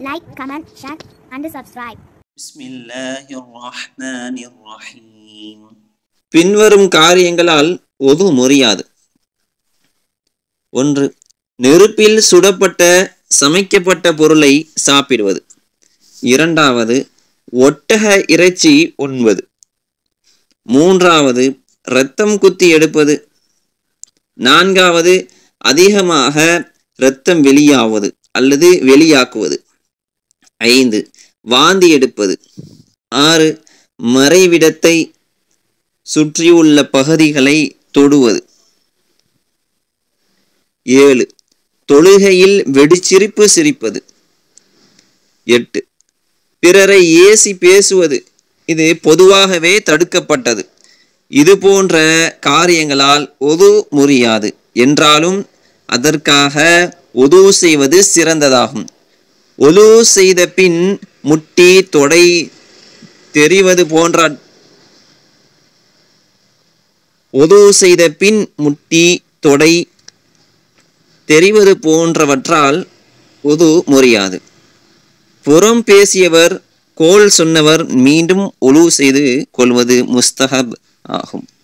like, comment, share and subscribe. பிஸ்மில்லாஹிர்ரஹ்மானிர்ரஹீம். பின்வரும் காரியங்களால் ஒது முறியாது. 1. நெருப்பில் சுடப்பட்ட சமைக்கப்பட்ட பொருளை சாப்பிடுவது. 2. ஒட்டக இறைச்சி உண்பது. 3. இரத்தம் குத்தி எடுப்பது. 4. அதிகமாக இரத்தம் வெளியாவது அல்லது வெளியாக்குவது. 5. வாந்தி எடுப்பது. 6. மறைவிடத்தை சுற்றியுள்ள பகுதிகளை தொடுவது. 7. தொழுகையில் வெடிச்சிரிப்பு சிரிப்பது. 8. பிறரை ஏசி பேசுவது. இது பொதுவாகவே தடுக்கப்பட்டது. இது போன்ற காரியங்களால் ஒது முறியாது என்றாலும் அதற்காக ஒது செய்வது சிறந்ததாகும். ஒது செய்த பின் முட்டி தொடை தெரிவது போன்ற ஒது செய்த பின் முட்டி தொடை தெரிவது போன்றவற்றால் ஒது முறியாது. புறம் பேசியவர் கோல் சொன்னவர் மீண்டும் ஒழு செய்து கொள்வது முஸ்தஹப் ஆகும்.